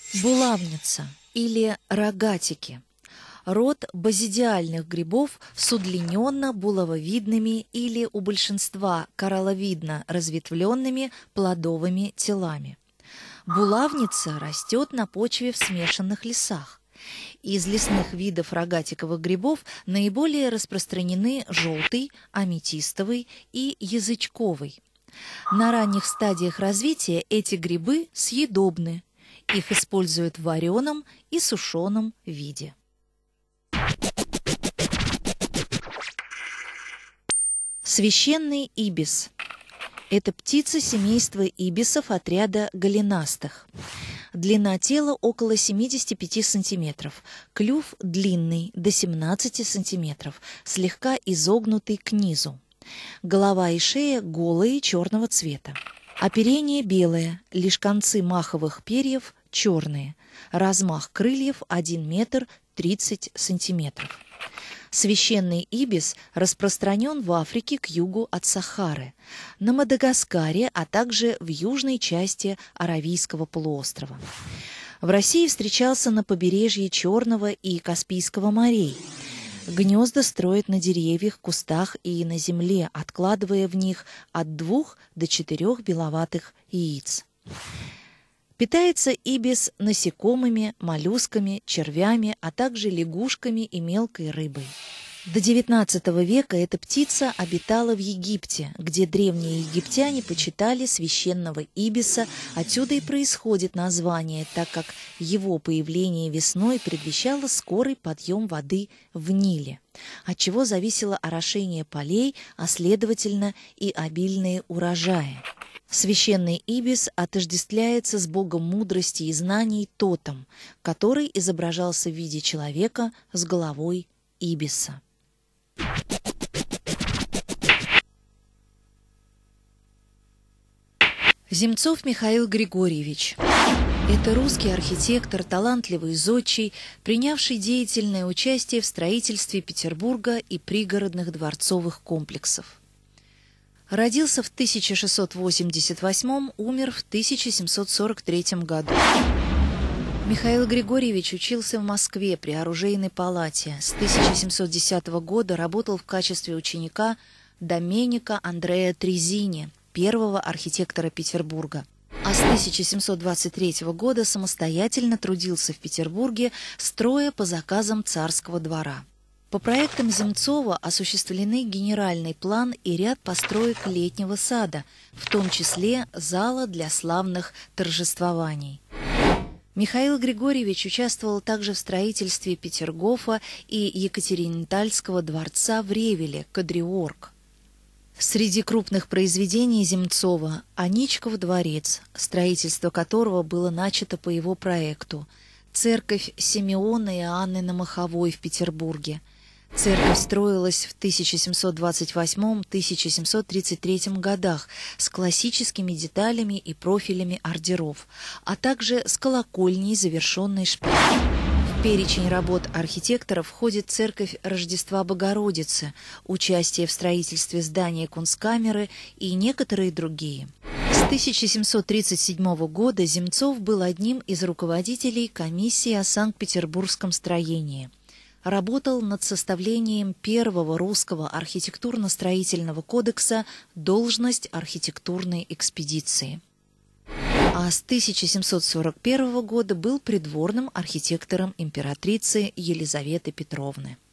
Булавница или рогатики – род базидиальных грибов с удлиненно-булавовидными или у большинства коралловидно-разветвленными плодовыми телами. Булавница растет на почве в смешанных лесах. Из лесных видов рогатиковых грибов наиболее распространены желтый, аметистовый и язычковый. На ранних стадиях развития эти грибы съедобны. Их используют в вареном и сушеном виде. Священный ибис – это птица семейства ибисов отряда голенастых. Длина тела около 75 см, клюв длинный до 17 см, слегка изогнутый к низу. Голова и шея голые, черного цвета. Оперение белое, лишь концы маховых перьев черные. Размах крыльев 1 метр 30 сантиметров. Священный ибис распространен в Африке к югу от Сахары, на Мадагаскаре, а также в южной части Аравийского полуострова. В России встречался на побережье Черного и Каспийского морей. Гнезда строят на деревьях, кустах и на земле, откладывая в них от 2 до 4 беловатых яиц. Питается ибис насекомыми, моллюсками, червями, а также лягушками и мелкой рыбой. До XIX века эта птица обитала в Египте, где древние египтяне почитали священного ибиса, отсюда и происходит название, так как его появление весной предвещало скорый подъем воды в Ниле, от чего зависело орошение полей, а следовательно и обильные урожаи. Священный ибис отождествляется с богом мудрости и знаний Тотом, который изображался в виде человека с головой ибиса. Земцов Михаил Григорьевич. Это русский архитектор, талантливый зодчий, принявший деятельное участие в строительстве Петербурга и пригородных дворцовых комплексов. Родился в 1688, умер в 1743 году. Михаил Григорьевич учился в Москве при оружейной палате. С 1710 года работал в качестве ученика Доменика Андреа Трезини, первого архитектора Петербурга. А с 1723 года самостоятельно трудился в Петербурге, строя по заказам царского двора. По проектам Земцова осуществлены генеральный план и ряд построек летнего сада, в том числе зала для славных торжествований. Михаил Григорьевич участвовал также в строительстве Петергофа и Екатерининтальского дворца в Ревеле, Кадриорг. Среди крупных произведений Земцова – Аничков дворец, строительство которого было начато по его проекту, церковь Симеона и Анны на Моховой в Петербурге. Церковь строилась в 1728-1733 годах с классическими деталями и профилями ордеров, а также с колокольней, завершенной шпилем. В перечень работ архитектора входит церковь Рождества Богородицы, участие в строительстве здания Кунсткамеры и некоторые другие. С 1737 года Земцов был одним из руководителей комиссии о Санкт-Петербургском строении. Работал над составлением первого русского архитектурно-строительного кодекса «Должность архитектурной экспедиции». А с 1741 года был придворным архитектором императрицы Елизаветы Петровны.